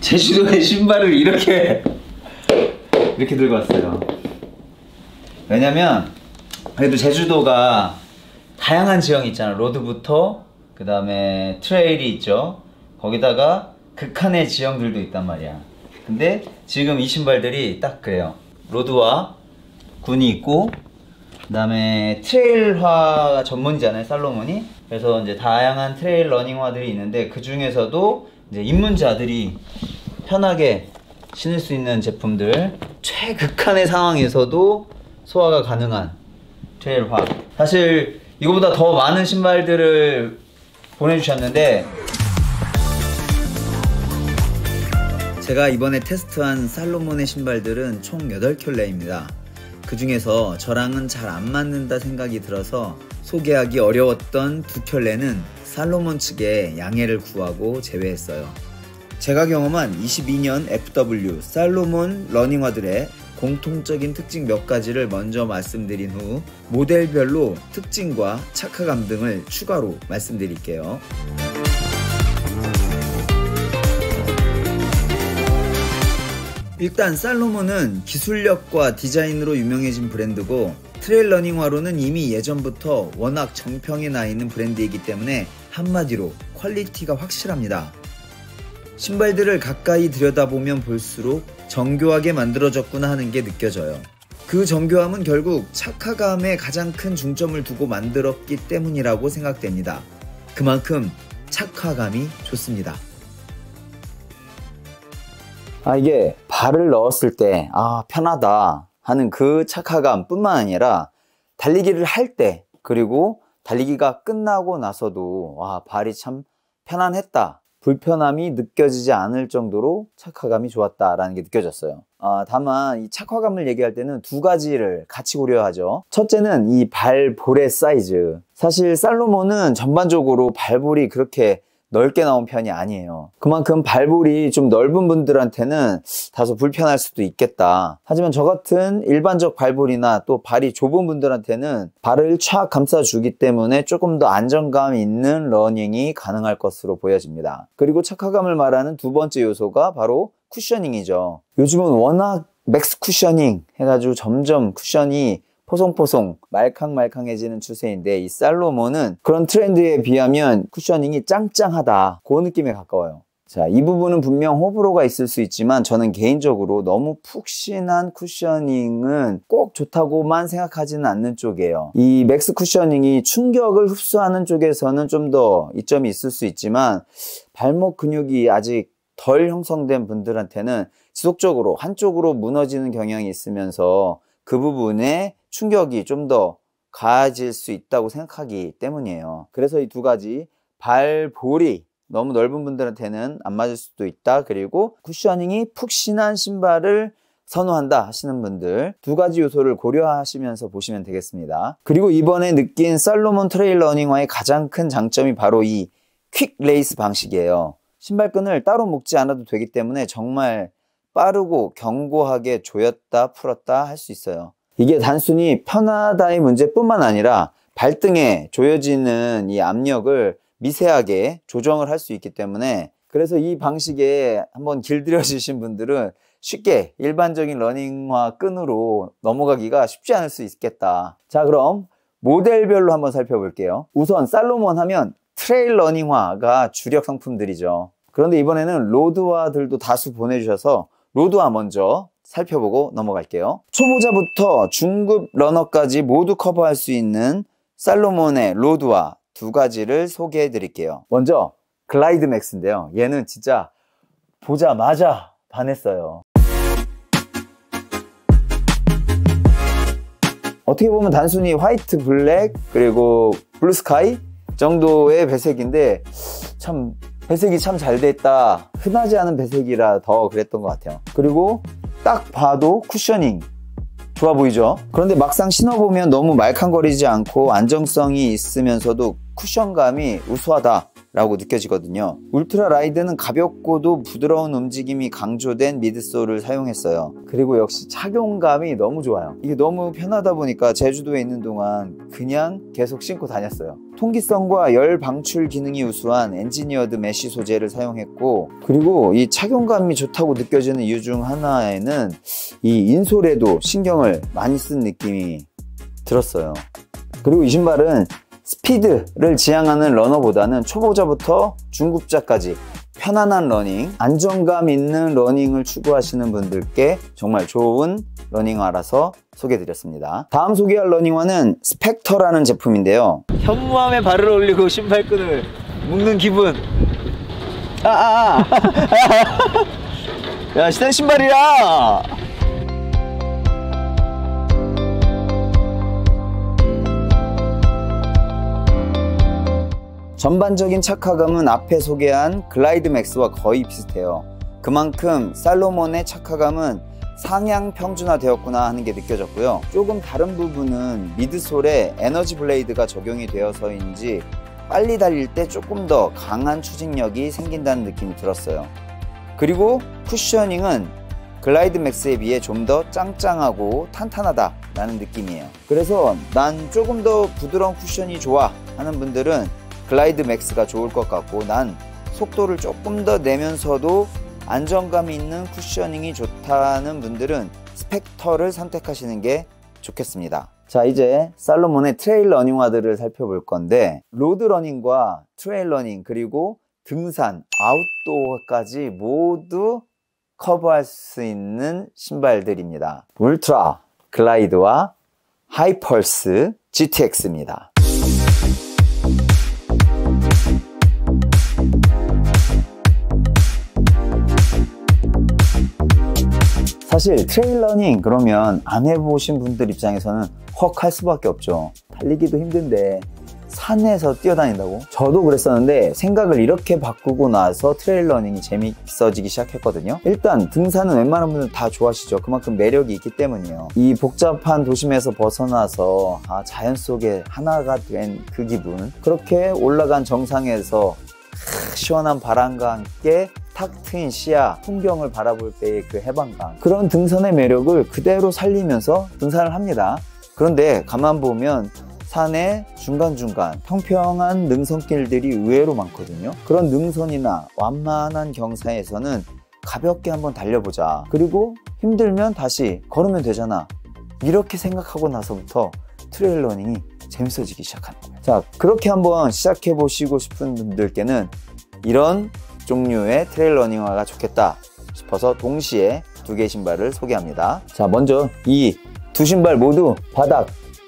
제주도의 신발을 이렇게 들고 왔어요. 왜냐면 그래도 제주도가 다양한 지형이 있잖아. 로드부터 그 다음에 트레일이 있죠. 거기다가 극한의 지형들도 있단 말이야. 근데 지금 이 신발들이 딱 그래요. 로드와 군이 있고 그 다음에 트레일화 전문이잖아요, 살로몬이. 그래서 이제 다양한 트레일 러닝화들이 있는데 그 중에서도 이제 입문자들이 편하게 신을 수 있는 제품들, 최극한의 상황에서도 소화가 가능한 트레일화. 사실 이거보다 더 많은 신발들을 보내주셨는데 제가 이번에 테스트한 살로몬의 신발들은 총 8켤레입니다. 그 중에서 저랑은 잘 안 맞는다 생각이 들어서 소개하기 어려웠던 2켤레는 살로몬 측에 양해를 구하고 제외했어요. 제가 경험한 22년 FW 살로몬 러닝화들의 공통적인 특징 몇 가지를 먼저 말씀드린 후 모델별로 특징과 착화감 등을 추가로 말씀드릴게요. 일단 살로몬은 기술력과 디자인으로 유명해진 브랜드고 트레일 러닝화로는 이미 예전부터 워낙 정평이 나 있는 브랜드이기 때문에 한마디로 퀄리티가 확실합니다. 신발들을 가까이 들여다보면 볼수록 정교하게 만들어졌구나 하는 게 느껴져요. 그 정교함은 결국 착화감에 가장 큰 중점을 두고 만들었기 때문이라고 생각됩니다. 그만큼 착화감이 좋습니다. 이게 발을 넣었을 때 편하다 하는 그 착화감 뿐만 아니라 달리기를 할 때, 그리고 달리기가 끝나고 나서도 발이 참 편안했다, 불편함이 느껴지지 않을 정도로 착화감이 좋았다라는 게 느껴졌어요. 다만 이 착화감을 얘기할 때는 두 가지를 같이 고려하죠. 첫째는 이 발볼의 사이즈. 사실 살로몬은 전반적으로 발볼이 그렇게 넓게 나온 편이 아니에요. 그만큼 발볼이 좀 넓은 분들한테는 다소 불편할 수도 있겠다. 하지만 저 같은 일반적 발볼이나 또 발이 좁은 분들한테는 발을 촥 감싸주기 때문에 조금 더 안정감 있는 러닝이 가능할 것으로 보여집니다. 그리고 착화감을 말하는 두 번째 요소가 바로 쿠셔닝이죠. 요즘은 워낙 맥스 쿠셔닝 해가지고 점점 쿠션이 포송포송 말캉말캉해지는 추세인데 이 살로몬은 그런 트렌드에 비하면 쿠셔닝이 짱짱하다, 그 느낌에 가까워요. 자, 이 부분은 분명 호불호가 있을 수 있지만 저는 개인적으로 너무 푹신한 쿠셔닝은 꼭 좋다고만 생각하지는 않는 쪽이에요. 이 맥스 쿠셔닝이 충격을 흡수하는 쪽에서는 좀 더 이점이 있을 수 있지만 발목 근육이 아직 덜 형성된 분들한테는 지속적으로 한쪽으로 무너지는 경향이 있으면서 그 부분에 충격이 좀 더 가해질 수 있다고 생각하기 때문이에요. 그래서 이 두 가지, 발볼이 너무 넓은 분들한테는 안 맞을 수도 있다, 그리고 쿠셔닝이 푹신한 신발을 선호한다 하시는 분들, 두 가지 요소를 고려하시면서 보시면 되겠습니다. 그리고 이번에 느낀 살로몬 트레일 러닝화의 가장 큰 장점이 바로 이 퀵 레이스 방식이에요. 신발끈을 따로 묶지 않아도 되기 때문에 정말 빠르고 견고하게 조였다 풀었다 할 수 있어요. 이게 단순히 편하다의 문제뿐만 아니라 발등에 조여지는 이 압력을 미세하게 조정을 할 수 있기 때문에, 그래서 이 방식에 한번 길들여지신 분들은 쉽게 일반적인 러닝화 끈으로 넘어가기가 쉽지 않을 수 있겠다. 자, 그럼 모델별로 한번 살펴볼게요. 우선 살로몬 하면 트레일 러닝화가 주력 상품들이죠. 그런데 이번에는 로드화들도 다수 보내주셔서 로드화 먼저 살펴보고 넘어갈게요. 초보자부터 중급 러너까지 모두 커버할 수 있는 살로몬의 로드화 두 가지를 소개해 드릴게요. 먼저 글라이드 맥스인데요. 얘는 진짜 보자마자 반했어요. 어떻게 보면 단순히 화이트, 블랙, 그리고 블루 스카이 정도의 배색인데 참 배색이 참 잘 됐다. 흔하지 않은 배색이라 더 그랬던 것 같아요. 그리고 딱 봐도 쿠셔닝 좋아 보이죠? 그런데 막상 신어보면 너무 말캉거리지 않고 안정성이 있으면서도 쿠션감이 우수하다 라고 느껴지거든요. 울트라 라이드는 가볍고도 부드러운 움직임이 강조된 미드솔을 사용했어요. 그리고 역시 착용감이 너무 좋아요. 이게 너무 편하다 보니까 제주도에 있는 동안 그냥 계속 신고 다녔어요. 통기성과 열 방출 기능이 우수한 엔지니어드 메쉬 소재를 사용했고, 그리고 이 착용감이 좋다고 느껴지는 이유 중 하나에는 이 인솔에도 신경을 많이 쓴 느낌이 들었어요. 그리고 이 신발은 스피드를 지향하는 러너보다는 초보자부터 중급자까지 편안한 러닝, 안정감 있는 러닝을 추구하시는 분들께 정말 좋은 러닝화라서 소개해드렸습니다. 다음 소개할 러닝화는 스펙터라는 제품인데요. 현무암에 발을 올리고 신발끈을 묶는 기분. 야, 시단 신발이야. 전반적인 착화감은 앞에 소개한 글라이드 맥스와 거의 비슷해요. 그만큼 살로몬의 착화감은 상향 평준화되었구나 하는 게 느껴졌고요. 조금 다른 부분은 미드솔에 에너지 블레이드가 적용이 되어서인지 빨리 달릴 때 조금 더 강한 추진력이 생긴다는 느낌이 들었어요. 그리고 쿠셔닝은 글라이드 맥스에 비해 좀 더 짱짱하고 탄탄하다 라는 느낌이에요. 그래서 난 조금 더 부드러운 쿠션이 좋아 하는 분들은 글라이드 맥스가 좋을 것 같고, 난 속도를 조금 더 내면서도 안정감이 있는 쿠셔닝이 좋다는 분들은 스펙터를 선택하시는 게 좋겠습니다. 자, 이제 살로몬의 트레일 러닝화들을 살펴볼 건데, 로드 러닝과 트레일 러닝 그리고 등산, 아웃도어까지 모두 커버할 수 있는 신발들입니다. 울트라 글라이드와 하이펄스 GTX입니다. 사실 트레일 러닝 그러면 안 해보신 분들 입장에서는 헉 할 수밖에 없죠. 달리기도 힘든데 산에서 뛰어다닌다고? 저도 그랬었는데 생각을 이렇게 바꾸고 나서 트레일 러닝이 재밌어지기 시작했거든요. 일단 등산은 웬만한 분들 다 좋아하시죠. 그만큼 매력이 있기 때문이에요. 이 복잡한 도심에서 벗어나서 자연 속에 하나가 된 그 기분, 그렇게 올라간 정상에서 시원한 바람과 함께 탁 트인 시야, 풍경을 바라볼 때의 그 해방감, 그런 등산의 매력을 그대로 살리면서 등산을 합니다. 그런데 가만 보면 산의 중간중간 평평한 능선길들이 의외로 많거든요. 그런 능선이나 완만한 경사에서는 가볍게 한번 달려보자, 그리고 힘들면 다시 걸으면 되잖아, 이렇게 생각하고 나서부터 트레일 러닝이 재밌어지기 시작하는 거예요. 자, 그렇게 한번 시작해 보시고 싶은 분들께는 이런 종류의 트레일 러닝화가 좋겠다 싶어서 동시에 두 개의 신발을 소개합니다. 자, 먼저 이 두 신발 모두 바닥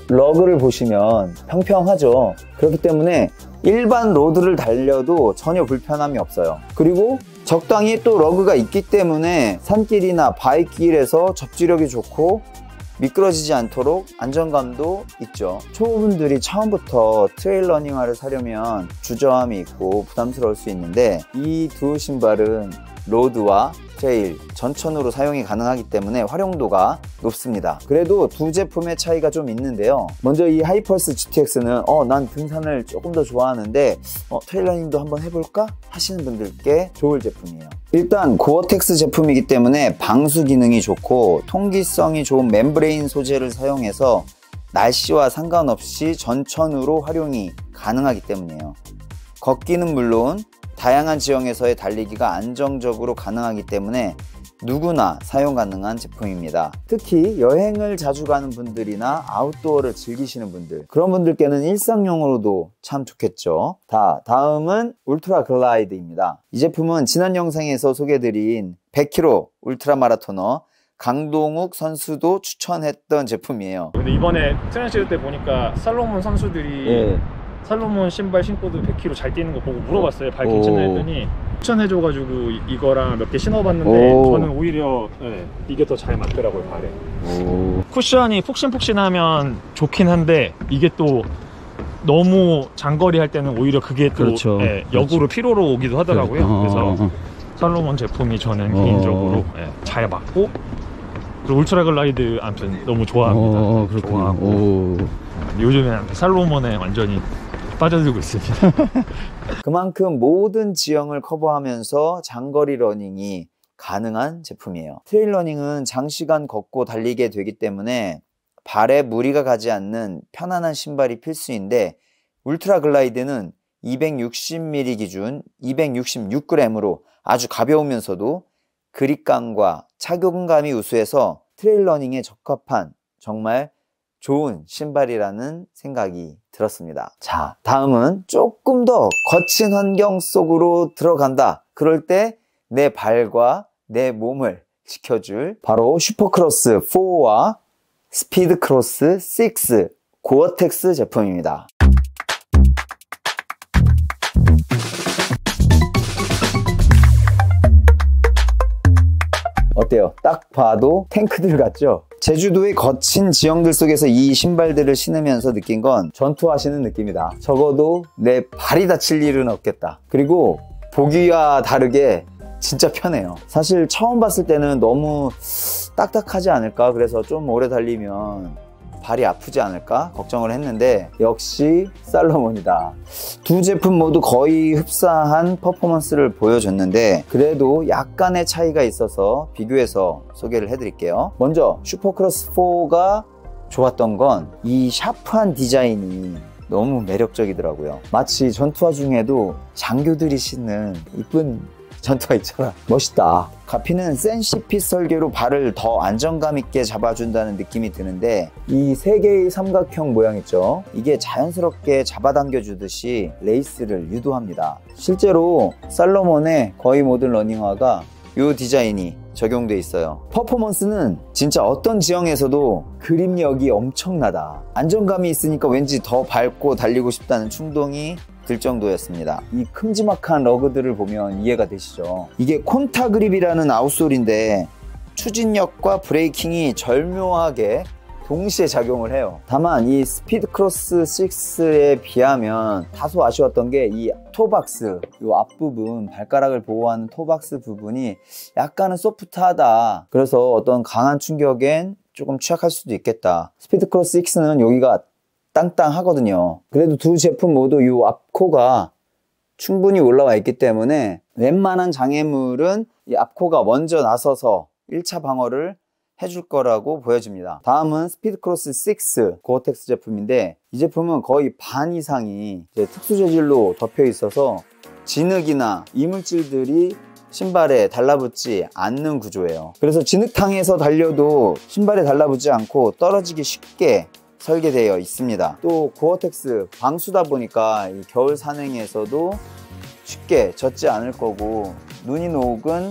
러그를 보시면 평평하죠. 그렇기 때문에 일반 로드를 달려도 전혀 불편함이 없어요. 그리고 적당히 또 러그가 있기 때문에 산길이나 바위길에서 접지력이 좋고 미끄러지지 않도록 안정감도 있죠. 초보분들이 처음부터 트레일 러닝화를 사려면 주저함이 있고 부담스러울 수 있는데, 이 두 신발은 로드와 트레일 전천후로 사용이 가능하기 때문에 활용도가 높습니다. 그래도 두 제품의 차이가 좀 있는데요. 먼저 이 하이펄스 GTX는 난 등산을 조금 더 좋아하는데 트레일 러닝도 한번 해볼까 하시는 분들께 좋을 제품이에요. 일단 고어텍스 제품이기 때문에 방수 기능이 좋고 통기성이 좋은 멤브레인 소재를 사용해서 날씨와 상관없이 전천후로 활용이 가능하기 때문이에요. 걷기는 물론 다양한 지형에서의 달리기가 안정적으로 가능하기 때문에 누구나 사용 가능한 제품입니다. 특히 여행을 자주 가는 분들이나 아웃도어를 즐기시는 분들, 그런 분들께는 일상용으로도 참 좋겠죠. 다음은 울트라 글라이드입니다. 이 제품은 지난 영상에서 소개해드린 100km 울트라 마라토너 강동욱 선수도 추천했던 제품이에요. 근데 이번에 트랜시드 때 보니까 살로몬 선수들이 살로몬 신발 신고도 100km 잘 뛰는 거 보고 물어봤어요. 발 괜찮나 했더니 추천해줘가지고 이거랑 몇 개 신어봤는데 저는 오히려 이게 더 잘 맞더라고요, 발에. 쿠션이 푹신푹신하면 좋긴 한데 이게 또 너무 장거리 할 때는 오히려 그게 또 역으로 피로로 오기도 하더라고요. 그래서 살로몬 제품이 저는 개인적으로 잘 맞고, 그리고 울트라 글라이드 아무튼 너무 좋아합니다. 좋아하고 요즘에 살로몬에 완전히 빠져들고 있습니다. 그만큼 모든 지형을 커버하면서 장거리 러닝이 가능한 제품이에요. 트레일 러닝은 장시간 걷고 달리게 되기 때문에 발에 무리가 가지 않는 편안한 신발이 필수인데, 울트라 글라이드는 260mm 기준 266g으로 아주 가벼우면서도 그립감과 착용감이 우수해서 트레일 러닝에 적합한 정말 좋은 신발이라는 생각이 들었습니다. 자, 다음은 조금 더 거친 환경 속으로 들어간다. 그럴 때 내 발과 내 몸을 지켜줄 바로 슈퍼크로스 4와 스피드크로스 6 고어텍스 제품입니다. 어때요? 딱 봐도 탱크들 같죠? 제주도의 거친 지형들 속에서 이 신발들을 신으면서 느낀 건 전투하시는 느낌이다. 적어도 내 발이 다칠 일은 없겠다. 그리고 보기와 다르게 진짜 편해요. 사실 처음 봤을 때는 너무 딱딱하지 않을까, 그래서 좀 오래 달리면 발이 아프지 않을까 걱정을 했는데 역시 살로몬이다. 두 제품 모두 거의 흡사한 퍼포먼스를 보여줬는데 그래도 약간의 차이가 있어서 비교해서 소개를 해드릴게요. 먼저 슈퍼크로스 4가 좋았던 건 이 샤프한 디자인이 너무 매력적이더라고요. 마치 전투화 중에도 장교들이 신는 이쁜 전투화 있잖아. 멋있다. 가피는 센시핏 설계로 발을 더 안정감 있게 잡아준다는 느낌이 드는데, 이 세 개의 삼각형 모양 있죠? 이게 자연스럽게 잡아당겨 주듯이 레이스를 유도합니다. 실제로 살로몬의 거의 모든 러닝화가 이 디자인이 적용돼 있어요. 퍼포먼스는 진짜 어떤 지형에서도 그립력이 엄청나다. 안정감이 있으니까 왠지 더 밟고 달리고 싶다는 충동이 들 정도였습니다. 이 큼지막한 러그들을 보면 이해가 되시죠? 이게 콘타 그립이라는 아웃솔인데 추진력과 브레이킹이 절묘하게 동시에 작용을 해요. 다만 이 스피드크로스 6에 비하면 다소 아쉬웠던 게 이 토박스, 이 앞부분, 발가락을 보호하는 토박스 부분이 약간은 소프트하다. 그래서 어떤 강한 충격엔 조금 취약할 수도 있겠다. 스피드크로스 6는 여기가 땅땅하거든요. 그래도 두 제품 모두 이 앞코가 충분히 올라와 있기 때문에 웬만한 장애물은 이 앞코가 먼저 나서서 1차 방어를 해줄 거라고 보여집니다. 다음은 스피드크로스 6 고어텍스 제품인데, 이 제품은 거의 반 이상이 특수 재질로 덮여 있어서 진흙이나 이물질들이 신발에 달라붙지 않는 구조예요. 그래서 진흙탕에서 달려도 신발에 달라붙지 않고 떨어지기 쉽게 설계되어 있습니다. 또 고어텍스 방수다 보니까 이 겨울 산행에서도 쉽게 젖지 않을 거고, 눈이 녹은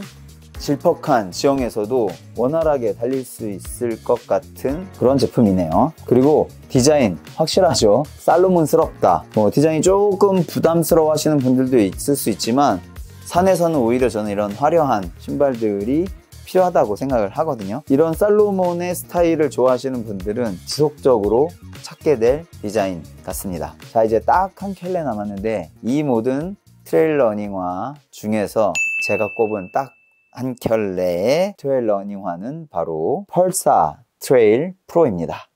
질퍽한 지형에서도 원활하게 달릴 수 있을 것 같은 그런 제품이네요. 그리고 디자인 확실하죠? 살로몬스럽다. 디자인이 조금 부담스러워 하시는 분들도 있을 수 있지만 산에서는 오히려 저는 이런 화려한 신발들이 필요하다고 생각을 하거든요. 이런 살로몬의 스타일을 좋아하시는 분들은 지속적으로 찾게 될 디자인 같습니다. 자, 이제 딱 한 켤레 남았는데 이 모든 트레일 러닝화 중에서 제가 꼽은 딱 한 켤레의 트레일 러닝화는 바로 펄사 트레일 프로입니다.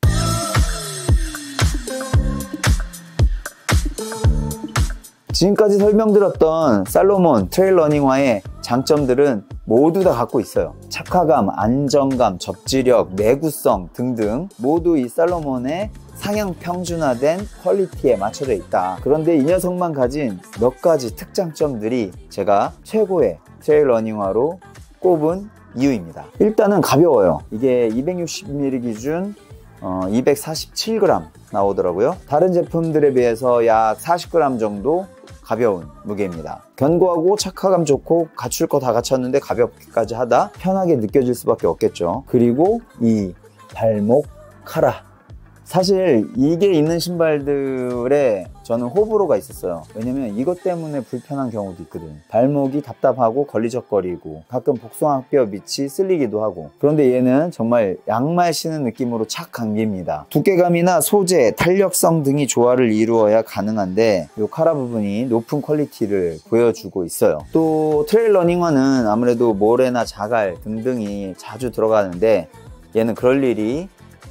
지금까지 설명드렸던 살로몬 트레일 러닝화의 장점들은 모두 다 갖고 있어요. 착화감, 안정감, 접지력, 내구성 등등 모두 이 살로몬의 상향 평준화된 퀄리티에 맞춰져 있다. 그런데 이 녀석만 가진 몇 가지 특장점들이 제가 최고의 트레일 러닝화로 꼽은 이유입니다. 일단은 가벼워요. 이게 260mm 기준 247g 나오더라고요. 다른 제품들에 비해서 약 40g 정도 가벼운 무게입니다. 견고하고 착화감 좋고 갖출 거 다 갖췄는데 가볍게까지 하다 편하게 느껴질 수밖에 없겠죠. 그리고 이 발목 카라, 사실 이게 있는 신발들에 저는 호불호가 있었어요. 왜냐면 이것 때문에 불편한 경우도 있거든. 발목이 답답하고 걸리적거리고 가끔 복숭아뼈 밑이 쓸리기도 하고. 그런데 얘는 정말 양말 신은 느낌으로 착 감깁니다. 두께감이나 소재, 탄력성 등이 조화를 이루어야 가능한데 이 카라 부분이 높은 퀄리티를 보여주고 있어요. 또 트레일 러닝화는 아무래도 모래나 자갈 등등이 자주 들어가는데 얘는 그럴 일이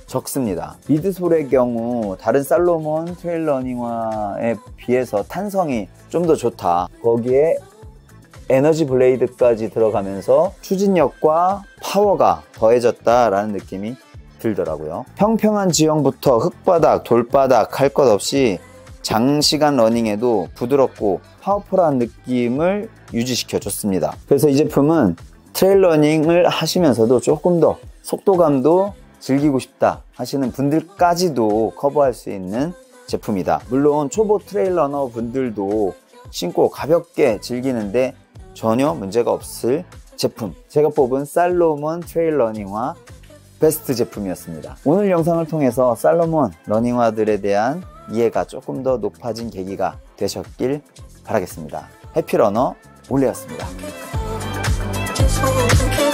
적습니다. 미드솔의 경우 다른 살로몬 트레일 러닝화에 비해서 탄성이 좀 더 좋다. 거기에 에너지 블레이드까지 들어가면서 추진력과 파워가 더해졌다라는 느낌이 들더라고요. 평평한 지형부터 흙바닥, 돌바닥 할 것 없이 장시간 러닝에도 부드럽고 파워풀한 느낌을 유지시켜 줬습니다. 그래서 이 제품은 트레일 러닝을 하시면서도 조금 더 속도감도 즐기고 싶다 하시는 분들까지도 커버할 수 있는 제품이다. 물론 초보 트레일 러너 분들도 신고 가볍게 즐기는데 전혀 문제가 없을 제품, 제가 뽑은 살로몬 트레일 러닝화 베스트 제품이었습니다. 오늘 영상을 통해서 살로몬 러닝화들에 대한 이해가 조금 더 높아진 계기가 되셨길 바라겠습니다. 해피러너 올레였습니다.